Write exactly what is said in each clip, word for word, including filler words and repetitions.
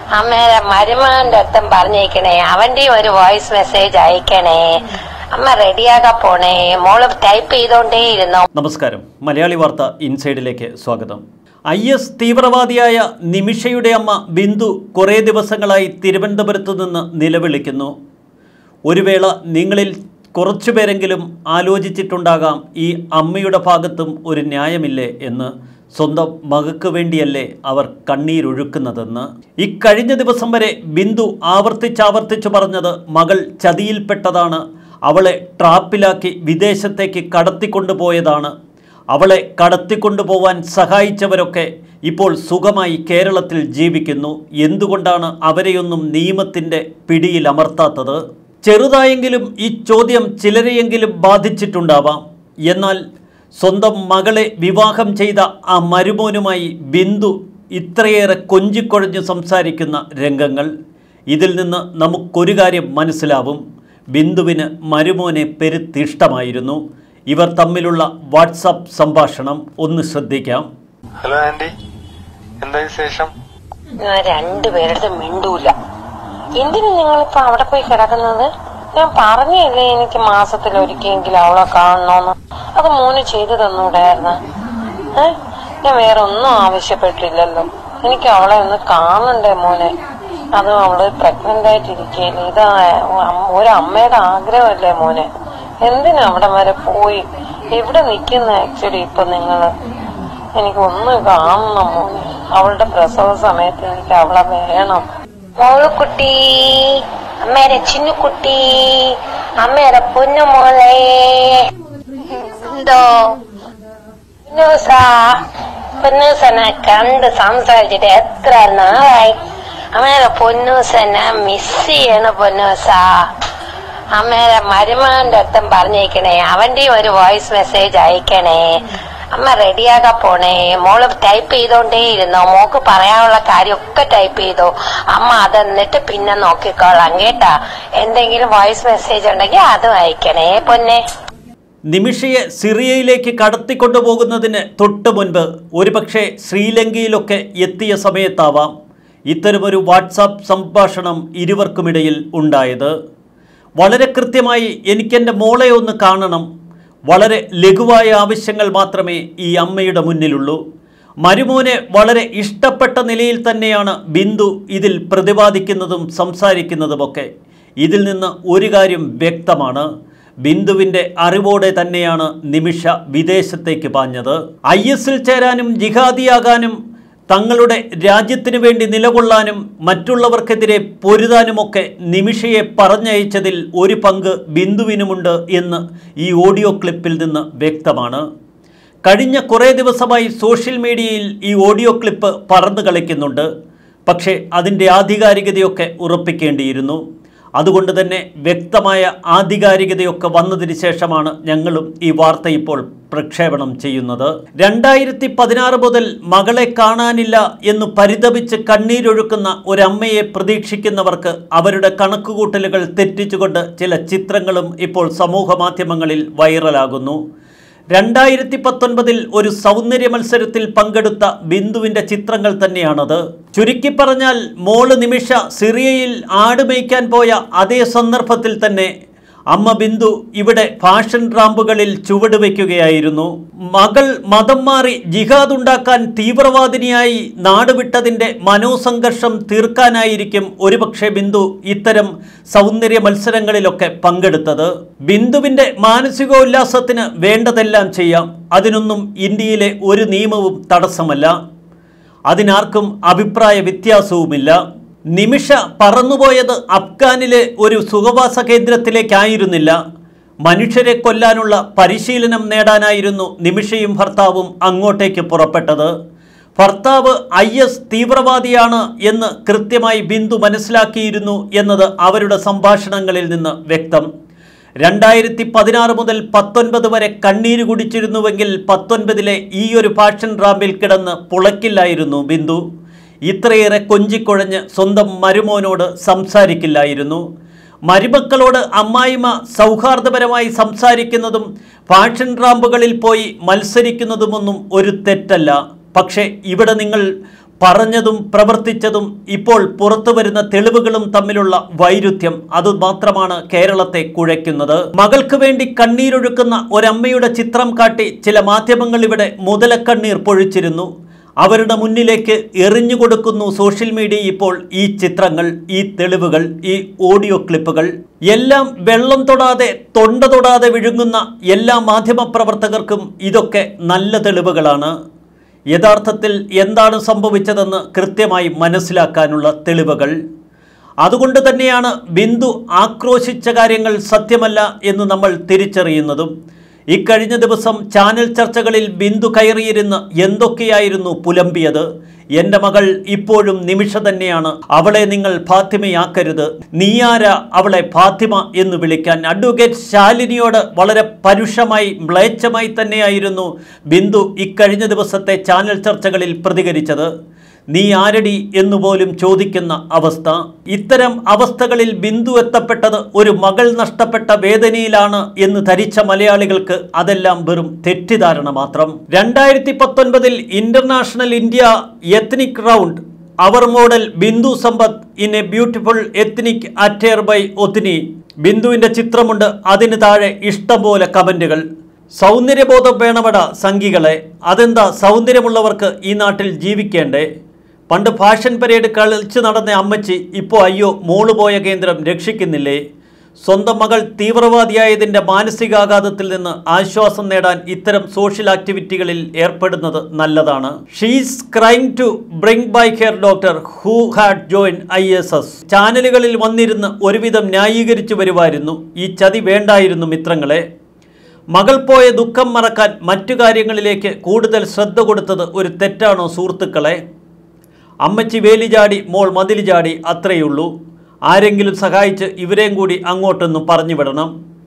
അമ്മേരെ മരുമകന്റെ അടുത്തും പറഞ്ഞേക്കണേ, അവന്റെ ഒരു വോയിസ് മെസ്സേജ് അയക്കണേ. അമ്മ റെഡിയാകാൻ പോണേ, മോള് ടൈപ്പ് ചെയ്തോണ്ടേ ഇരുന്നോ. നമസ്കാരം, മലയാളി വാർത്ത ഇൻസൈഡിലേക്ക് സ്വാഗതം. ഐ എസ് തീവ്രവാദിയായ നിമിഷയുടെ അമ്മ ബിന്ദു കുറേ ദിവസങ്ങളായി തിരുവനന്തപുരത്തു നിന്ന് നിലവിളിക്കുന്നു. ഒരു വേള നിങ്ങളിൽ കുറച്ചുപേരെങ്കിലും ആലോചിച്ചിട്ടുണ്ടാകാം, ഈ അമ്മയുടെ ഭാഗത്തും ഒരു ന്യായമില്ലേ എന്ന്. സ്വന്തം മകൾക്ക് വേണ്ടിയല്ലേ അവർ കണ്ണീരൊഴുക്കുന്നതെന്ന്. ഇക്കഴിഞ്ഞ ദിവസം വരെ ബിന്ദു ആവർത്തിച്ചാവർത്തിച്ചു പറഞ്ഞത് മകൾ ചതിയിൽപ്പെട്ടതാണ്, അവളെ ട്രാപ്പിലാക്കി വിദേശത്തേക്ക് കടത്തിക്കൊണ്ടുപോയതാണ്. അവളെ കടത്തിക്കൊണ്ടുപോവാൻ സഹായിച്ചവരൊക്കെ ഇപ്പോൾ സുഖമായി കേരളത്തിൽ ജീവിക്കുന്നു. എന്തുകൊണ്ടാണ് അവരെയൊന്നും നിയമത്തിൻ്റെ പിടിയിൽ അമർത്താത്തത്? ചെറുതായെങ്കിലും ഈ ചോദ്യം ചിലരെയെങ്കിലും ബാധിച്ചിട്ടുണ്ടാവാം. എന്നാൽ സ്വന്തം മകളെ വിവാഹം ചെയ്ത ആ മരുമോനുമായി ബിന്ദു ഇത്രയേറെ കൊഞ്ചിക്കൊഴഞ്ഞ് സംസാരിക്കുന്ന രംഗങ്ങൾ, ഇതിൽ നിന്ന് നമുക്കൊരു കാര്യം മനസ്സിലാവും. ബിന്ദുവിന് മരുമോനെ പെരുത്തിഷ്ടമായിരുന്നു. ഇവർ തമ്മിലുള്ള വാട്സാപ്പ് സംഭാഷണം ഒന്ന് ശ്രദ്ധിക്കാം. ഹലോ ആന്റി, എന്താ വിശേഷം? ഞാൻ രണ്ടുപേരുടെ മിണ്ടൂല. എന്തിനു നിങ്ങളിപ്പോ അവിടെ പോയി കിടക്കുന്നത്? ഞാൻ പറഞ്ഞല്ലേ എനിക്ക് മാസത്തിൽ ഒരിക്കലെങ്കിലും അവളെ കാണണോന്ന്. അത് മോന് ചെയ്തു തന്നൂടായിരുന്നു. ഏഹ് ഞാൻ വേറെ ഒന്നും ആവശ്യപ്പെട്ടില്ലല്ലോ. എനിക്ക് അവളെ ഒന്ന് കാണണ്ടേ മോനെ. അതും അവള് പ്രഗ്നന്റ് ആയിട്ടിരിക്കല്ലേ. ഇതാ ഒരമ്മയുടെ ആഗ്രഹമല്ലേ മോനെ. എന്തിനാ അവിടെ വരെ പോയി? എവിടെ നിക്കുന്ന ആക്ച്വലി ഇപ്പൊ നിങ്ങള്? എനിക്ക് ഒന്ന് കാണണം മോനെ. അവളുടെ പ്രസവ സമയത്ത് എനിക്ക് അവളെ വേണം. മോളുക്കുട്ടി, അമ്മേരെ ചിന്നുക്കുട്ടി, അമ്മേരെ പൊന്നു മോളെ. എന്തോ പൊന്നൂസാ, പൊന്നൂസനെ കണ്ട് സംസാരിച്ചിട്ട് എത്ര നാളായി. അമ്മേരെ പൊന്നൂസനെ മിസ് ചെയ്യണ പൊന്നൂസാ. അമ്മേരെ മരുമകന്റെ അടുത്തും പറഞ്ഞേക്കണേ, അവന്റെ ഒരു വോയിസ് മെസ്സേജ് അയക്കണേ. അമ്മ റെഡിയാകാൻ പോണേ, മോള് ടൈപ്പ് ചെയ്തോണ്ടേ ഇരുന്നോ. മോക്ക് പറയാനുള്ള കാര്യമൊക്കെ ടൈപ്പ് ചെയ്തോ. അമ്മ അത് എന്നിട്ട് പിന്നെ നോക്കിക്കോളാം കേട്ടാ. എന്തെങ്കിലും വോയിസ് മെസ്സേജ് ഉണ്ടെങ്കിൽ അതും അയക്കണേ പൊന്നെ. നിമിഷയെ സിറിയയിലേക്ക് കടത്തിക്കൊണ്ടുപോകുന്നതിന് തൊട്ട് മുൻപ് ഒരുപക്ഷെ ശ്രീലങ്കയിലൊക്കെ എത്തിയ സമയത്താവാം ഇത്തരമൊരു വാട്സാപ്പ് സംഭാഷണം ഇരുവർക്കുമിടയിൽ ഉണ്ടായത്. വളരെ കൃത്യമായി എനിക്കെൻ്റെ മോളെ ഒന്ന് കാണണം. വളരെ ലഘുവായ ആവശ്യങ്ങൾ മാത്രമേ ഈ അമ്മയുടെ മുന്നിലുള്ളൂ. മരുമോനെ വളരെ ഇഷ്ടപ്പെട്ട നിലയിൽ തന്നെയാണ് ബിന്ദു ഇതിൽ പ്രതിപാദിക്കുന്നതും സംസാരിക്കുന്നതുമൊക്കെ. ഇതിൽ നിന്ന് ഒരു കാര്യം വ്യക്തമാണ്, ബിന്ദുവിൻ്റെ അറിവോടെ തന്നെയാണ് നിമിഷ വിദേശത്തേക്ക് പാഞ്ഞത്. ഐ എസിൽ ചേരാനും ജിഹാദിയാകാനും തങ്ങളുടെ രാജ്യത്തിനു വേണ്ടി നിലകൊള്ളാനും മറ്റുള്ളവർക്കെതിരെ പൊരുതാനുമൊക്കെ നിമിഷയെ പറഞ്ഞയച്ചതിൽ ഒരു പങ്ക് ബിന്ദുവിനുമുണ്ട് എന്ന് ഈ ഓഡിയോ ക്ലിപ്പിൽ നിന്ന് വ്യക്തമാണ്. കഴിഞ്ഞ കുറേ ദിവസമായി സോഷ്യൽ മീഡിയയിൽ ഈ ഓഡിയോ ക്ലിപ്പ് പറന്നു കളിക്കുന്നുണ്ട്. പക്ഷേ അതിൻ്റെ ആധികാരികതയൊക്കെ ഉറപ്പിക്കേണ്ടിയിരുന്നു. അതുകൊണ്ട് തന്നെ വ്യക്തമായ ആധികാരികതയൊക്കെ വന്നതിന് ശേഷമാണ് ഞങ്ങളും ഈ വാർത്ത ഇപ്പോൾ പ്രക്ഷേപണം ചെയ്യുന്നത്. രണ്ടായിരത്തി പതിനാറ് മുതൽ മകളെ കാണാനില്ല എന്ന് പരിതപിച്ച് കണ്ണീരൊഴുക്കുന്ന ഒരമ്മയെ പ്രതീക്ഷിക്കുന്നവർക്ക് അവരുടെ കണക്കുകൂട്ടലുകൾ തെറ്റിച്ചുകൊണ്ട് ചില ചിത്രങ്ങളും ഇപ്പോൾ സമൂഹ മാധ്യമങ്ങളിൽ വൈറലാകുന്നു. രണ്ടായിരത്തി പത്തൊൻപതിൽ ഒരു സൗന്ദര്യ മത്സരത്തിൽ പങ്കെടുത്ത ബിന്ദുവിൻ്റെ ചിത്രങ്ങൾ തന്നെയാണത്. ചുരുക്കി പറഞ്ഞാൽ മോള് നിമിഷ സിറിയയിൽ ആട് മേയ്ക്കാൻ പോയ അതേ സന്ദർഭത്തിൽ തന്നെ അമ്മ ബിന്ദു ഇവിടെ ഫാഷൻ റാമ്പുകളിൽ ചുവട് വയ്ക്കുകയായിരുന്നു. മകൾ മതം മാറി ജിഹാദ് ഉണ്ടാക്കാൻ തീവ്രവാദിനിയായി നാടുവിട്ടതിൻ്റെ മനോസംഘർഷം തീർക്കാനായിരിക്കും ഒരുപക്ഷെ ബിന്ദു ഇത്തരം സൗന്ദര്യ മത്സരങ്ങളിലൊക്കെ പങ്കെടുത്തത്. ബിന്ദുവിൻ്റെ മാനസികോല്ലാസത്തിന് വേണ്ടതെല്ലാം ചെയ്യാം. അതിനൊന്നും ഇന്ത്യയിലെ ഒരു നിയമവും തടസ്സമല്ല. അതിനാർക്കും അഭിപ്രായ വ്യത്യാസവുമില്ല. നിമിഷ പറന്നുപോയത് അഫ്ഗാനിലെ ഒരു സുഖവാസ കേന്ദ്രത്തിലേക്കായിരുന്നില്ല. മനുഷ്യരെ കൊല്ലാനുള്ള പരിശീലനം നേടാനായിരുന്നു നിമിഷയും ഭർത്താവും അങ്ങോട്ടേക്ക് പുറപ്പെട്ടത്. ഭർത്താവ് ഐ എസ് തീവ്രവാദിയാണ് എന്ന് കൃത്യമായി ബിന്ദു മനസ്സിലാക്കിയിരുന്നു എന്നത് അവരുടെ സംഭാഷണങ്ങളിൽ നിന്ന് വ്യക്തം. രണ്ടായിരത്തി പതിനാറ് മുതൽ പത്തൊൻപത് വരെ കണ്ണീര് കുടിച്ചിരുന്നുവെങ്കിൽ പത്തൊൻപതിലെ ഈ ഒരു ഫാഷൻ റാമ്പിൽ കിടന്ന് പുളയ്ക്കില്ലായിരുന്നു ബിന്ദു. ഇത്രയേറെ കൊഞ്ചിക്കുഴഞ്ഞ് സ്വന്തം മരുമോനോട് സംസാരിക്കില്ലായിരുന്നു. മരുമക്കളോട് അമ്മായിമ്മ സൗഹാർദ്ദപരമായി സംസാരിക്കുന്നതും ഫാഷൻ റാമ്പുകളിൽ പോയി മത്സരിക്കുന്നതുമൊന്നും ഒരു തെറ്റല്ല. പക്ഷേ ഇവിടെ നിങ്ങൾ പറഞ്ഞതും പ്രവർത്തിച്ചതും ഇപ്പോൾ പുറത്തു വരുന്ന തെളിവുകളും തമ്മിലുള്ള വൈരുദ്ധ്യം അതുമാത്രമാണ് കേരളത്തെ കുഴയ്ക്കുന്നത്. മകൾക്ക് വേണ്ടി കണ്ണീരൊഴുക്കുന്ന ഒരമ്മയുടെ ചിത്രം കാട്ടി ചില മാധ്യമങ്ങൾ ഇവിടെ മുതലക്കണ്ണീർ പൊഴിച്ചിരുന്നു. അവരുടെ മുന്നിലേക്ക് എറിഞ്ഞു കൊടുക്കുന്നു സോഷ്യൽ മീഡിയ ഇപ്പോൾ ഈ ചിത്രങ്ങൾ, ഈ തെളിവുകൾ, ഈ ഓഡിയോ ക്ലിപ്പുകൾ എല്ലാം. വെള്ളം തൊടാതെ തൊണ്ട തൊടാതെ വിഴുങ്ങുന്ന എല്ലാ മാധ്യമപ്രവർത്തകർക്കും ഇതൊക്കെ നല്ല തെളിവുകളാണ്. യഥാർത്ഥത്തിൽ എന്താണ് സംഭവിച്ചതെന്ന് കൃത്യമായി മനസ്സിലാക്കാനുള്ള തെളിവുകൾ. അതുകൊണ്ട് തന്നെയാണ് ബിന്ദു ആക്രോശിച്ച കാര്യങ്ങൾ സത്യമല്ല എന്ന് നമ്മൾ തിരിച്ചറിയുന്നതും. ഇക്കഴിഞ്ഞ ദിവസം ചാനൽ ചർച്ചകളിൽ ബിന്ദു കയറിയിരുന്ന് എന്തൊക്കെയായിരുന്നു പുലമ്പിയത്. എൻ്റെ മകൾ ഇപ്പോഴും നിമിഷ തന്നെയാണ്, അവളെ നിങ്ങൾ ഫാത്തിമയാക്കരുത്, നീയാര അവളെ ഫാത്തിമ എന്ന് വിളിക്കാൻ. അഡ്വക്കേറ്റ് ശാലിനിയോട് വളരെ പരുഷമായി മ്ലേച്ഛമായി തന്നെയായിരുന്നു ബിന്ദു ഇക്കഴിഞ്ഞ ദിവസത്തെ ചാനൽ ചർച്ചകളിൽ പ്രതികരിച്ചത്. നീ ആരടി എന്നുപോലും ചോദിക്കുന്ന അവസ്ഥ. ഇത്തരം അവസ്ഥകളിൽ ബിന്ദു എത്തപ്പെട്ടത് ഒരു മകൾ നഷ്ടപ്പെട്ട വേദനയിലാണ് എന്ന് ധരിച്ച മലയാളികൾക്ക് അതെല്ലാം വെറും തെറ്റിദ്ധാരണ മാത്രം. രണ്ടായിരത്തി പത്തൊൻപതിൽ ഇന്റർനാഷണൽ ഇന്ത്യ എത്നിക് റൗണ്ട് അവർ model Bindu Sampath in a beautiful ethnic attire by ഒത്നി. ബിന്ദുവിൻ്റെ ചിത്രമുണ്ട്, അതിന് താഴെ ഇഷ്ടംപോലെ കമൻറ്റുകൾ. സൗന്ദര്യബോധം വേണമട സംഘികളെ, അതെന്താ സൗന്ദര്യമുള്ളവർക്ക് ഈ നാട്ടിൽ ജീവിക്കേണ്ടേ? പണ്ട് ഫാഷൻ പരേഡ് കളിച്ച് നടന്ന അമ്മച്ചി ഇപ്പോൾ അയ്യോ മോള് പോയ കേന്ദ്രം രക്ഷിക്കുന്നില്ലേ? സ്വന്തം മകൾ തീവ്രവാദിയായതിൻ്റെ മാനസികാഘാതത്തിൽ നിന്ന് ആശ്വാസം നേടാൻ ഇത്തരം സോഷ്യൽ ആക്ടിവിറ്റികളിൽ ഏർപ്പെടുന്നത് നല്ലതാണ്. She's crying to bring back her doctor who had join I S S. ചാനലുകളിൽ വന്നിരുന്ന് ഒരുവിധം ന്യായീകരിച്ചു വരുമായിരുന്നു. ഈ ചതി വേണ്ടായിരുന്നു മിത്രങ്ങളെ. മകൾ പോയ ദുഃഖം മറക്കാൻ മറ്റു കാര്യങ്ങളിലേക്ക് കൂടുതൽ ശ്രദ്ധ കൊടുത്തത് ഒരു തെറ്റാണോ സുഹൃത്തുക്കളെ? അമ്മച്ചി വേലി ചാടി, മോൾ മതിൽ ചാടി, അത്രയുള്ളൂ. ആരെങ്കിലും സഹായിച്ച് ഇവരെയും കൂടി അങ്ങോട്ടൊന്നും പറഞ്ഞു വിടണം.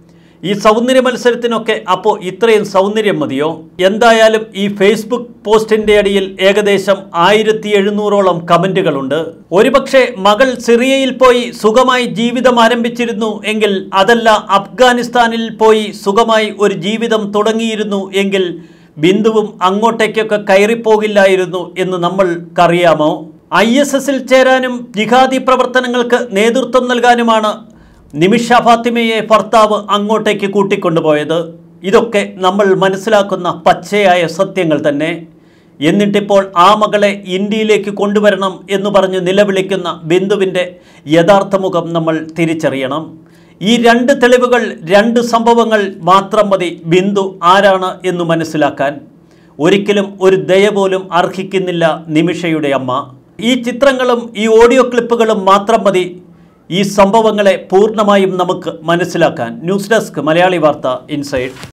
ഈ സൗന്ദര്യ മത്സരത്തിനൊക്കെ അപ്പോൾ ഇത്രയും സൗന്ദര്യം മതിയോ? എന്തായാലും ഈ ഫേസ്ബുക്ക് പോസ്റ്റിൻ്റെ അടിയിൽ ഏകദേശം ആയിരത്തി എഴുന്നൂറോളം കമൻറ്റുകളുണ്ട്. ഒരുപക്ഷെ മകൾ സിറിയയിൽ പോയി സുഖമായി ജീവിതം ആരംഭിച്ചിരുന്നു എങ്കിൽ, അതല്ല അഫ്ഗാനിസ്ഥാനിൽ പോയി സുഖമായി ഒരു ജീവിതം തുടങ്ങിയിരുന്നു എങ്കിൽ ബിന്ദുവും അങ്ങോട്ടേക്കൊക്കെ കയറിപ്പോകില്ലായിരുന്നു എന്ന് നമ്മൾക്കറിയാമോ? ഐ എസ് എസിൽ ചേരാനും ജിഹാദി പ്രവർത്തനങ്ങൾക്ക് നേതൃത്വം നൽകാനുമാണ് നിമിഷ ഫാത്തിമയെ ഭർത്താവ് അങ്ങോട്ടേക്ക് കൂട്ടിക്കൊണ്ടുപോയത്. ഇതൊക്കെ നമ്മൾ മനസ്സിലാക്കുന്ന പച്ചയായ സത്യങ്ങൾ തന്നെ. എന്നിട്ടിപ്പോൾ ആ മകളെ ഇന്ത്യയിലേക്ക് കൊണ്ടുവരണം എന്ന് പറഞ്ഞ് നിലവിളിക്കുന്ന ബിന്ദുവിൻ്റെ യഥാർത്ഥ മുഖം നമ്മൾ തിരിച്ചറിയണം. ഈ രണ്ട് തെളിവുകൾ, രണ്ട് സംഭവങ്ങൾ മാത്രം മതി ബിന്ദു ആരാണ് എന്ന് മനസ്സിലാക്കാൻ. ഒരിക്കലും ഒരു ദയ പോലും അർഹിക്കുന്നില്ല നിമിഷയുടെ അമ്മ. ഈ ചിത്രങ്ങളും ഈ ഓഡിയോ ക്ലിപ്പുകളും മാത്രം മതി ഈ സംഭവങ്ങളെ പൂർണ്ണമായും നമുക്ക് മനസ്സിലാക്കാൻ. ന്യൂസ് ഡെസ്ക് മലയാളി വാർത്ത ഇൻസൈഡ്.